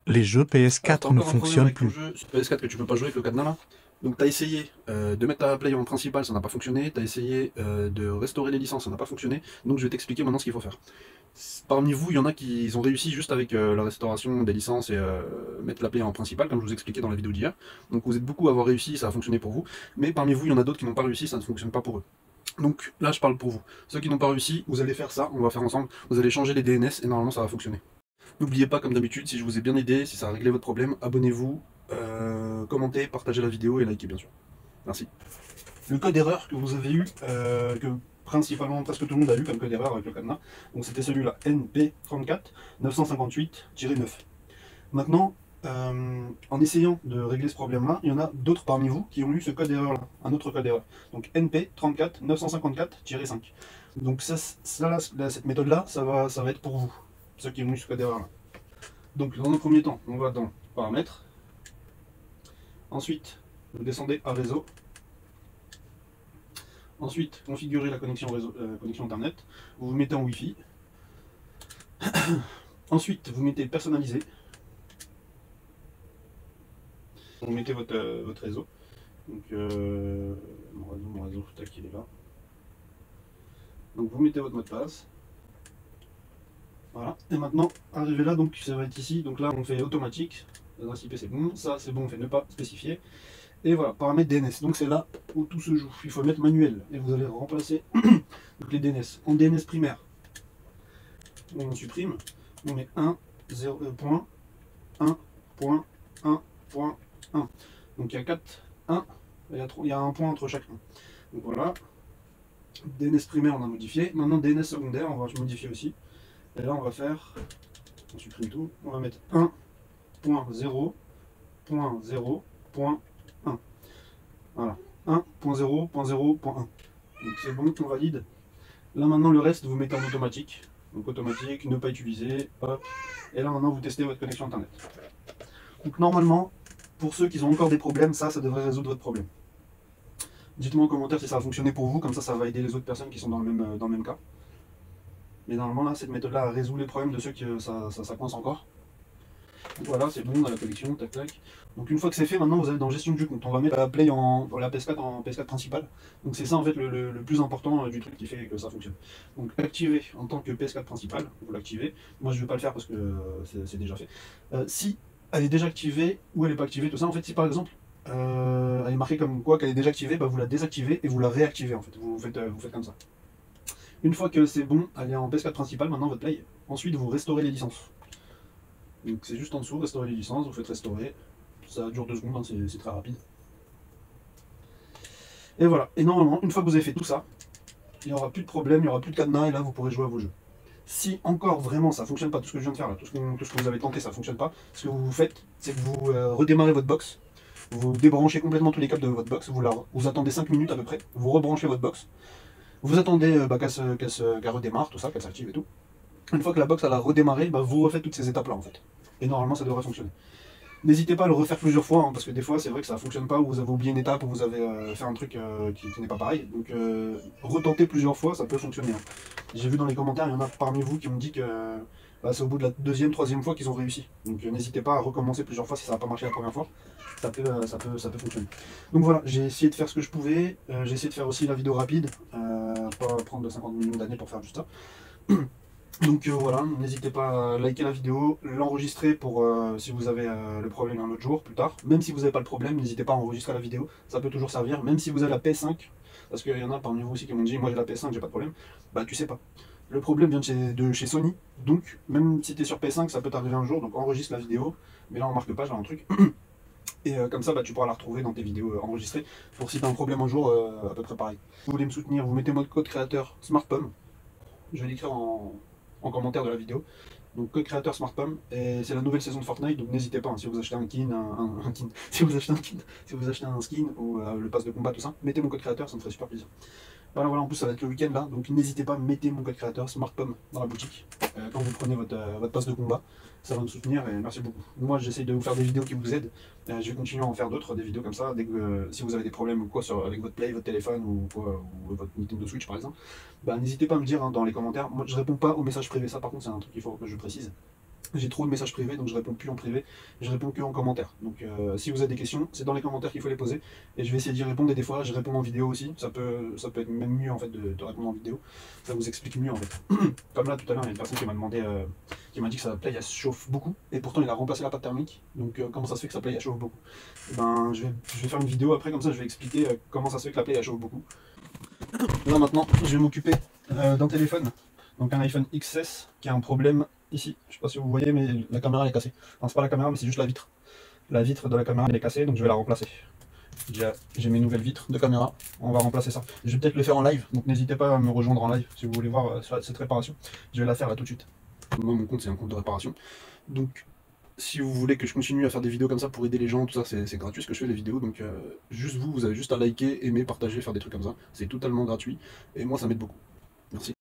Les jeux Alors, t'as PS4 ne encore un problème fonctionnent avec ton plus. jeu sur PS4 que tu peux pas jouer avec le cadenas là. Donc t'as essayé de mettre ta play en principal, ça n'a pas fonctionné. T'as essayé de restaurer les licences, ça n'a pas fonctionné. Donc je vais t'expliquer maintenant ce qu'il faut faire. Parmi vous, il y en a qui ont réussi juste avec la restauration des licences et mettre la play en principal, comme je vous expliquais dans la vidéo d'hier. Donc vous êtes beaucoup à avoir réussi, ça a fonctionné pour vous. Mais parmi vous, il y en a d'autres qui n'ont pas réussi, ça ne fonctionne pas pour eux. Donc là, je parle pour vous. Ceux qui n'ont pas réussi, vous allez faire ça, on va faire ensemble. Vous allez changer les DNS et normalement ça va fonctionner. N'oubliez pas, comme d'habitude, si je vous ai bien aidé, si ça a réglé votre problème, abonnez-vous, commentez, partagez la vidéo et likez bien sûr. Merci. Le code erreur que vous avez eu, que principalement presque tout le monde a eu comme code erreur avec le cadenas, donc c'était celui-là, NP34 958-9. Maintenant, en essayant de régler ce problème-là, il y en a d'autres parmi vous qui ont eu ce code erreur-là, un autre code erreur. Donc NP34 954-5. Donc cette méthode-là, ça va être pour vous, ceux qui ont eu ce code erreur-là. Donc dans un premier temps, on va dans Paramètres. Ensuite, vous descendez à Réseau. Ensuite, configurer la connexion, connexion Internet. Vous vous mettez en Wi-Fi. Ensuite, vous mettez Personnaliser. Vous mettez votre réseau. Donc, mon réseau, tac, il est là. Donc, vous mettez votre mot de passe. Voilà. Et maintenant, arrivé là, donc ça va être ici. Donc là, on fait automatique. L'adresse IP, c'est bon. Ça, c'est bon, on fait ne pas spécifier. Et voilà, paramètres DNS. Donc c'est là où tout se joue. Il faut mettre manuel. Et vous allez remplacer donc les DNS. En DNS primaire, on supprime. On met 1, 0, point, 1, point, 1, point, 1. Donc il y a 4, 1. Il y a un point entre chaque 1. Donc voilà. DNS primaire, on a modifié. Maintenant, DNS secondaire, on va modifier aussi. Et là, on va faire. On supprime tout. On va mettre 1.0.0.1. Voilà, 1.0.0.1. Donc c'est bon, on valide. Là maintenant le reste vous mettez en automatique. Donc automatique, ne pas utiliser, hop. Et là maintenant vous testez votre connexion internet. Donc normalement, pour ceux qui ont encore des problèmes, ça devrait résoudre votre problème. Dites-moi en commentaire si ça a fonctionné pour vous, comme ça va aider les autres personnes qui sont dans le même cas. Mais normalement là, cette méthode-là résout les problèmes de ceux qui ça coince encore. Donc voilà, c'est bon, on a la collection, tac tac. Donc une fois que c'est fait, maintenant vous allez dans gestion du compte. On va mettre la play la PS4 en PS4 principale. Donc c'est ça en fait le plus important du truc qui fait que ça fonctionne. Donc activer en tant que PS4 principale, vous l'activez. Moi je ne vais pas le faire parce que c'est déjà fait. Si elle est déjà activée ou elle n'est pas activée, tout ça, en fait si par exemple elle est marquée comme quoi qu'elle est déjà activée, bah, vous la désactivez et vous la réactivez en fait. Vous faites comme ça. Une fois que c'est bon, elle est en PS4 principale, maintenant votre play. Ensuite vous restaurez les licences. Donc c'est juste en dessous, restaurer les licences, vous faites restaurer. Ça dure 2 secondes, hein, c'est très rapide. Et voilà. Et normalement, une fois que vous avez fait tout ça, il n'y aura plus de problème, il n'y aura plus de cadenas, et là vous pourrez jouer à vos jeux. Si encore vraiment ça ne fonctionne pas, tout ce que je viens de faire là, tout ce que vous avez tenté, ça ne fonctionne pas, ce que vous faites, c'est que vous redémarrez votre box, vous débranchez complètement tous les câbles de votre box, vous attendez 5 minutes à peu près, vous rebranchez votre box, vous attendez qu'elle redémarre, tout ça, qu'elle s'active et tout. Une fois que la box elle a redémarré, bah, vous refaites toutes ces étapes là en fait. Et normalement ça devrait fonctionner. N'hésitez pas à le refaire plusieurs fois, hein, parce que des fois c'est vrai que ça ne fonctionne pas, ou vous avez oublié une étape, ou vous avez fait un truc qui n'est pas pareil. Donc retenter plusieurs fois, ça peut fonctionner. Hein. J'ai vu dans les commentaires, il y en a parmi vous qui m'ont dit que bah, c'est au bout de la deuxième, troisième fois qu'ils ont réussi. Donc n'hésitez pas à recommencer plusieurs fois si ça n'a pas marché la première fois. Ça peut fonctionner. Donc voilà, j'ai essayé de faire ce que je pouvais. J'ai essayé de faire aussi la vidéo rapide, pas prendre 50 minutes d'années pour faire juste ça. Donc voilà, n'hésitez pas à liker la vidéo, l'enregistrer pour si vous avez le problème un autre jour, plus tard. Même si vous n'avez pas le problème, n'hésitez pas à enregistrer la vidéo, ça peut toujours servir, même si vous avez la PS5, parce qu'il y en a parmi vous aussi qui m'ont dit, moi j'ai la PS5, j'ai pas de problème, bah tu sais pas. Le problème vient de chez Sony, donc même si tu es sur PS5, ça peut t'arriver un jour, donc enregistre la vidéo, mais là on marque pas, j'ai un truc. Et comme ça, bah, tu pourras la retrouver dans tes vidéos enregistrées, pour si tu as un problème un jour, à peu près pareil. Si vous voulez me soutenir, vous mettez mode code créateur SmartPom, je vais l'écrire en commentaire de la vidéo. Donc code créateur SmartPom, et c'est la nouvelle saison de Fortnite, donc n'hésitez pas, hein, si vous achetez un kin, si vous achetez un kin, si vous achetez un skin ou le pass de combat, tout ça, mettez mon code créateur, ça me ferait super plaisir. Voilà, voilà, en plus ça va être le week-end là, donc n'hésitez pas, mettez mon code créateur SmartPom dans la boutique quand vous prenez votre pass de combat, ça va me soutenir et merci beaucoup. Moi j'essaye de vous faire des vidéos qui vous aident, je vais continuer à en faire d'autres, des vidéos comme ça, dès que si vous avez des problèmes ou quoi avec votre Play, votre téléphone ou quoi, ou votre Nintendo Switch par exemple, bah, n'hésitez pas à me dire hein, dans les commentaires. Moi je réponds pas aux messages privés, ça par contre c'est un truc qu'il faut que je précise. J'ai trop de messages privés, donc je réponds plus en privé, je réponds que en commentaire. Donc si vous avez des questions, c'est dans les commentaires qu'il faut les poser, et je vais essayer d'y répondre, et des fois je réponds en vidéo aussi, ça peut être même mieux en fait de répondre en vidéo, ça vous explique mieux en fait. Comme là tout à l'heure, il y a une personne qui m'a demandé, qui m'a dit que sa Play elle chauffe beaucoup, et pourtant il a remplacé la pâte thermique, donc comment ça se fait que sa Play elle chauffe beaucoup? Et ben je vais faire une vidéo après, comme ça je vais expliquer comment ça se fait que la Play elle chauffe beaucoup. Là maintenant, je vais m'occuper d'un téléphone, donc un iPhone XS qui a un problème ici. Je sais pas si vous voyez, mais la caméra elle est cassée. Enfin, c'est pas la caméra, mais c'est juste la vitre. La vitre de la caméra elle est cassée, donc je vais la remplacer. J'ai mes nouvelles vitres de caméra, on va remplacer ça. Je vais peut-être le faire en live, donc n'hésitez pas à me rejoindre en live si vous voulez voir cette réparation. Je vais la faire là tout de suite. Moi, mon compte c'est un compte de réparation. Donc si vous voulez que je continue à faire des vidéos comme ça pour aider les gens, tout ça, c'est gratuit ce que je fais les vidéos, donc juste vous avez juste à liker, aimer, partager, faire des trucs comme ça. C'est totalement gratuit, et moi ça m'aide beaucoup. Merci.